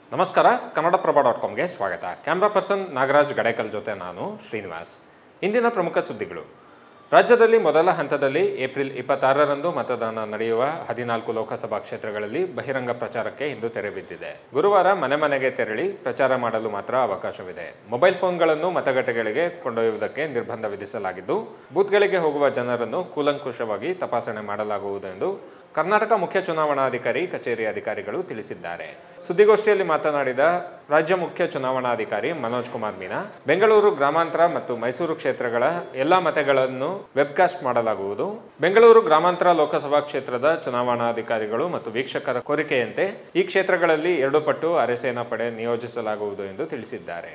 ನಮಸ್ಕಾರ ಕನ್ನಡಪ್ರಭ.comಗೆ ಸ್ವಾಗತ. Camera person Nagaraj Gadekal ಜೊತೆ ನಾನು ಶ್ರೀನಿವಾಸ್. ಇಂದಿನ ಪ್ರಮುಖ ಸುದ್ದಿಗಳು. ರಾಜ್ಯದಲ್ಲಿ ಮೊದಲ ಹಂತದಲ್ಲಿ ಏಪ್ರಿಲ್ 26ರಂದು ಮತದಾನ ನಡೆಯುವ 14 ಲೋಕಸಭಾ ಕ್ಷೇತ್ರಗಳಲ್ಲಿ ಬಹಿರಂಗ ಪ್ರಚಾರಕ್ಕೆ ಇಂದು ತೆರೆ ಬಿದ್ದಿದೆ. ಗುರುವಾರ ಮನೆ ಮನೆಗೆ ತೆರಳಿ ಪ್ರಚಾರ ಮಾಡಲು ಮಾತ್ರ ಅವಕಾಶವಿದೆ. ಮೊಬೈಲ್ ಫೋನ್ಗಳನ್ನು ಮತಗಟ್ಟೆಗಳಿಗೆ ಕೊಂಡೊಯ್ಯುವುದಕ್ಕೆ ನಿರ್ಬಂಧ ವಿಧಿಸಲಾಗಿದ್ದು, ಬೂತ್ಗಳಿಗೆ ಹೋಗುವ ಜನರನ್ನು ಕೂಲಂಕುಷವಾಗಿ ತಪಾಸಣೆ ಮಾಡಲಾಗುವುದು ಎಂದು ಕರ್ನಾಟಕ ಮುಖ್ಯ ಚುನಾವಣಾಧಿಕಾರಿ ಕಚೇರಿ ಅಧಿಕಾರಿಗಳು ತಿಳಿಸಿದ್ದಾರೆ. ಸುದ್ದಿಗೋಷ್ಠಿಯಲ್ಲಿ ಮಾತನಾಡಿದ ರಾಜ್ಯ ಮುಖ್ಯ ಚುನಾವಣಾಧಿಕಾರಿ ಮನೋಜ್ ಕುಮಾರ್ ಮೀನಾ, ಬೆಂಗಳೂರು ಗ್ರಾಮಾಂತರ ಮತ್ತು ಮೈಸೂರು ಕ್ಷೇತ್ರಗಳ ಎಲ್ಲ ಮತಗಳನ್ನು ವೆಬ್ಕಾಸ್ಟ್ ಮಾಡಲಾಗುವುದು. ಬೆಂಗಳೂರು ಗ್ರಾಮಾಂತರ ಲೋಕಸಭಾ ಕ್ಷೇತ್ರದ ಚುನಾವಣಾಧಿಕಾರಿಗಳು ಮತ್ತು ವೀಕ್ಷಕರ ಕೋರಿಕೆಯಂತೆ ಈ ಕ್ಷೇತ್ರಗಳಲ್ಲಿ 2 ಪಟ್ಟು ಅರೆಸೇನಾ ಪಡೆ ನಿಯೋಜಿಸಲಾಗುವುದು ಎಂದು ತಿಳಿಸಿದ್ದಾರೆ.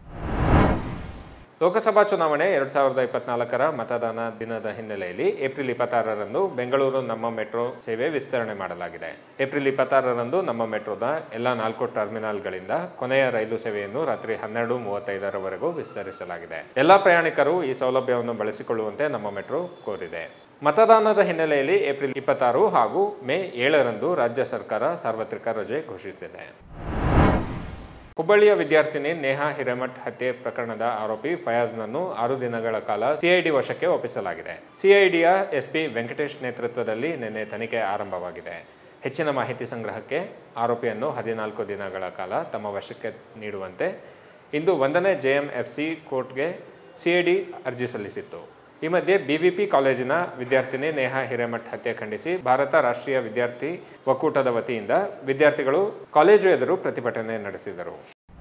ಲೋಕಸಭಾ ಚುನಾವಣೆ 2024ರ ಮತದಾನ ದಿನದ ಹಿನ್ನೆಲೆಯಲ್ಲಿ ಏಪ್ರಿಲ್ 26ರಂದು ಬೆಂಗಳೂರು ನಮ್ಮ ಮೆಟ್ರೋ ಸೇವೆ ವಿಸ್ತರಣೆ ಮಾಡಲಾಗಿದೆ. ಏಪ್ರಿಲ್ 26ರಂದು ನಮ್ಮ ಮೆಟ್ರೋದ ಎಲ್ಲ 4 ಟರ್ಮಿನಲ್ಗಳಿಂದ ಕೊನೆಯ ರೈಲು ಸೇವೆಯನ್ನು ರಾತ್ರಿ 12:35ರವರೆಗೂ ವಿಸ್ತರಿಸಲಾಗಿದೆ. ಎಲ್ಲ ಪ್ರಯಾಣಿಕರು ಈ ಸೌಲಭ್ಯವನ್ನು ಬಳಸಿಕೊಳ್ಳುವಂತೆ ನಮ್ಮ ಮೆಟ್ರೋ ಕೋರಿದೆ. ಮತದಾನದ ಹಿನ್ನೆಲೆಯಲ್ಲಿ ಏಪ್ರಿಲ್ 26 ಹಾಗೂ ಮೇ 7ರಂದು ರಾಜ್ಯ ಸರ್ಕಾರ ಸಾರ್ವತ್ರಿಕ ರಜೆ ಘೋಷಿಸಿದೆ. ಹುಬ್ಬಳ್ಳಿಯ ವಿದ್ಯಾರ್ಥಿನಿ ನೇಹಾ ಹಿರೇಮಠ್ ಹತ್ಯೆ ಪ್ರಕರಣದ ಆರೋಪಿ ಫಯಾಜ್ನನ್ನು 6 ದಿನಗಳ ಕಾಲ ಸಿಐಡಿ ವಶಕ್ಕೆ ಒಪ್ಪಿಸಲಾಗಿದೆ. ಸಿಐಡಿಯ ಎಸ್ಪಿ ವೆಂಕಟೇಶ್ ನೇತೃತ್ವದಲ್ಲಿ ನಿನ್ನೆ ತನಿಖೆ ಆರಂಭವಾಗಿದೆ. ಹೆಚ್ಚಿನ ಮಾಹಿತಿ ಸಂಗ್ರಹಕ್ಕೆ ಆರೋಪಿಯನ್ನು 14 ದಿನಗಳ ಕಾಲ ತಮ್ಮ ವಶಕ್ಕೆ ನೀಡುವಂತೆ ಇಂದು 1ನೇ JMFC ಕೋರ್ಟ್ಗೆ ಸಿಐಡಿ ಅರ್ಜಿ ಸಲ್ಲಿಸಿತ್ತು. ಈ ಮಧ್ಯೆ BVP ಕಾಲೇಜಿನ ವಿದ್ಯಾರ್ಥಿನಿ ನೇಹಾ ಹಿರೇಮಠ್ ಹತ್ಯೆ ಖಂಡಿಸಿ ಭಾರತ ರಾಷ್ಟ್ರೀಯ ವಿದ್ಯಾರ್ಥಿ ಒಕ್ಕೂಟದ ವತಿಯಿಂದ ವಿದ್ಯಾರ್ಥಿಗಳು ಕಾಲೇಜು ಎದುರು ಪ್ರತಿಭಟನೆ ನಡೆಸಿದರು.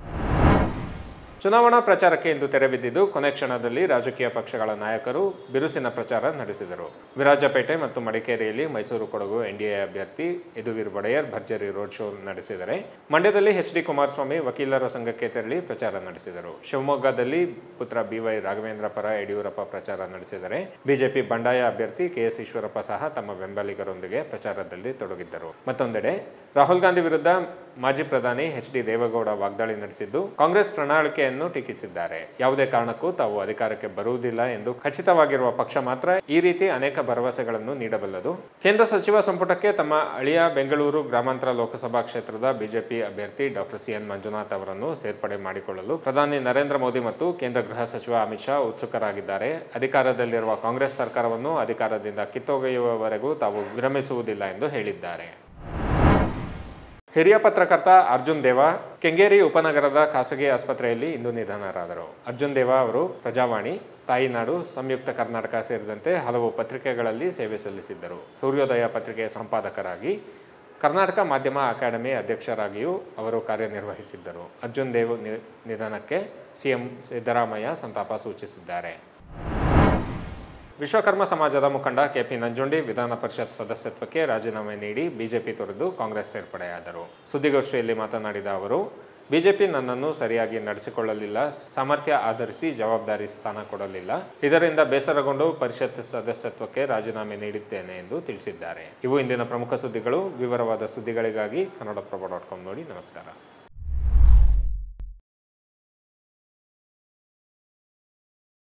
ಚುನಾವಣಾ ಪ್ರಚಾರಕ್ಕೆ ಇಂದು ತೆರೆ ಬಿದ್ದಿದ್ದು, ಕೊನೆ ಕ್ಷಣದಲ್ಲಿ ರಾಜಕೀಯ ಪಕ್ಷಗಳ ನಾಯಕರು ಬಿರುಸಿನ ಪ್ರಚಾರ ನಡೆಸಿದರು. ವಿರಾಜಪೇಟೆ ಮತ್ತು ಮಡಿಕೇರಿಯಲ್ಲಿ ಮೈಸೂರು ಕೊಡಗು NDA ಅಭ್ಯರ್ಥಿ ಯದುವೀರ್ ಒಡೆಯರ್ ಭರ್ಜರಿ ರೋಡ್ ಶೋ ನಡೆಸಿದರೆ, ಮಂಡ್ಯದಲ್ಲಿ HD ಕುಮಾರಸ್ವಾಮಿ ವಕೀಲರ ಸಂಘಕ್ಕೆ ತೆರಳಿ ಪ್ರಚಾರ ನಡೆಸಿದರು. ಶಿವಮೊಗ್ಗದಲ್ಲಿ ಪುತ್ರ BY ರಾಘವೇಂದ್ರ ಪರ ಯಡಿಯೂರಪ್ಪ ಪ್ರಚಾರ ನಡೆಸಿದರೆ, ಬಿಜೆಪಿ ಬಂಡಾಯ ಅಭ್ಯರ್ಥಿ KS ಈಶ್ವರಪ್ಪ ಸಹ ತಮ್ಮ ಬೆಂಬಲಿಗರೊಂದಿಗೆ ಪ್ರಚಾರದಲ್ಲಿ ತೊಡಗಿದ್ದರು. ಮತ್ತೊಂದೆಡೆ ರಾಹುಲ್ ಗಾಂಧಿ ವಿರುದ್ಧ ಮಾಜಿ ಪ್ರಧಾನಿ HD ದೇವೇಗೌಡ ವಾಗ್ದಾಳಿ ನಡೆಸಿದ್ದು, ಕಾಂಗ್ರೆಸ್ ಪ್ರಣಾಳಿಕೆಯನ್ನು ಟೀಕಿಸಿದ್ದಾರೆ. ಯಾವುದೇ ಕಾರಣಕ್ಕೂ ತಾವು ಅಧಿಕಾರಕ್ಕೆ ಬರುವುದಿಲ್ಲ ಎಂದು ಖಚಿತವಾಗಿರುವ ಪಕ್ಷ ಮಾತ್ರ ಈ ರೀತಿ ಅನೇಕ ಭರವಸೆಗಳನ್ನು ನೀಡಬಲ್ಲದು. ಕೇಂದ್ರ ಸಚಿವ ಸಂಪುಟಕ್ಕೆ ತಮ್ಮ ಅಳಿಯ ಬೆಂಗಳೂರು ಗ್ರಾಮಾಂತರ ಲೋಕಸಭಾ ಕ್ಷೇತ್ರದ ಬಿಜೆಪಿ ಅಭ್ಯರ್ಥಿ ಡಾಕ್ಟರ್ CN ಮಂಜುನಾಥ್ ಅವರನ್ನು ಸೇರ್ಪಡೆ ಮಾಡಿಕೊಳ್ಳಲು ಪ್ರಧಾನಿ ನರೇಂದ್ರ ಮೋದಿ ಮತ್ತು ಕೇಂದ್ರ ಗೃಹ ಸಚಿವ ಅಮಿತ್ ಶಾ ಉತ್ಸುಕರಾಗಿದ್ದಾರೆ. ಅಧಿಕಾರದಲ್ಲಿರುವ ಕಾಂಗ್ರೆಸ್ ಸರ್ಕಾರವನ್ನು ಅಧಿಕಾರದಿಂದ ಕಿತ್ತೊಗೆಯುವವರೆಗೂ ತಾವು ವಿರಮಿಸುವುದಿಲ್ಲ ಎಂದು ಹೇಳಿದ್ದಾರೆ. ಹಿರಿಯ ಪತ್ರಕರ್ತ ಅರ್ಜುನ್ ದೇವಾ ಕೆಂಗೇರಿ ಉಪನಗರದ ಖಾಸಗಿ ಆಸ್ಪತ್ರೆಯಲ್ಲಿ ಇಂದು ನಿಧನರಾದರು. ಅರ್ಜುನ್ ದೇವಾ ಅವರು ಪ್ರಜಾವಾಣಿ, ತಾಯಿನಾಡು, ಸಂಯುಕ್ತ ಕರ್ನಾಟಕ ಸೇರಿದಂತೆ ಹಲವು ಪತ್ರಿಕೆಗಳಲ್ಲಿ ಸೇವೆ ಸಲ್ಲಿಸಿದ್ದರು. ಸೂರ್ಯೋದಯ ಪತ್ರಿಕೆಯ ಸಂಪಾದಕರಾಗಿ, ಕರ್ನಾಟಕ ಮಾಧ್ಯಮ ಅಕಾಡೆಮಿ ಅಧ್ಯಕ್ಷರಾಗಿಯೂ ಅವರು ಕಾರ್ಯನಿರ್ವಹಿಸಿದ್ದರು. ಅರ್ಜುನ್ ದೇವ್ ನಿಧನಕ್ಕೆ CM ಸಿದ್ದರಾಮಯ್ಯ ಸಂತಾಪ ಸೂಚಿಸಿದ್ದಾರೆ. ವಿಶ್ವಕರ್ಮ ಸಮಾಜದ ಮುಖಂಡ KP ನಂಜುಂಡಿ ವಿಧಾನ ಪರಿಷತ್ ಸದಸ್ಯತ್ವಕ್ಕೆ ರಾಜೀನಾಮೆ ನೀಡಿ ಬಿಜೆಪಿ ತೊರೆದು ಕಾಂಗ್ರೆಸ್ ಸೇರ್ಪಡೆಯಾದರು. ಸುದ್ದಿಗೋಷ್ಠಿಯಲ್ಲಿ ಮಾತನಾಡಿದ ಅವರು, ಬಿಜೆಪಿ ನನ್ನನ್ನು ಸರಿಯಾಗಿ ನಡೆಸಿಕೊಳ್ಳಲಿಲ್ಲ, ಸಾಮರ್ಥ್ಯ ಆಧರಿಸಿ ಜವಾಬ್ದಾರಿ ಸ್ಥಾನ ಕೊಡಲಿಲ್ಲ. ಇದರಿಂದ ಬೇಸರಗೊಂಡು ಪರಿಷತ್ ಸದಸ್ಯತ್ವಕ್ಕೆ ರಾಜೀನಾಮೆ ನೀಡಿದ್ದೇನೆ ಎಂದು ತಿಳಿಸಿದ್ದಾರೆ. ಇವು ಇಂದಿನ ಪ್ರಮುಖ ಸುದ್ದಿಗಳು. ವಿವರವಾದ ಸುದ್ದಿಗಳಿಗಾಗಿ ಕನ್ನಡಪ್ರಭ.com ನೋಡಿ. ನಮಸ್ಕಾರ.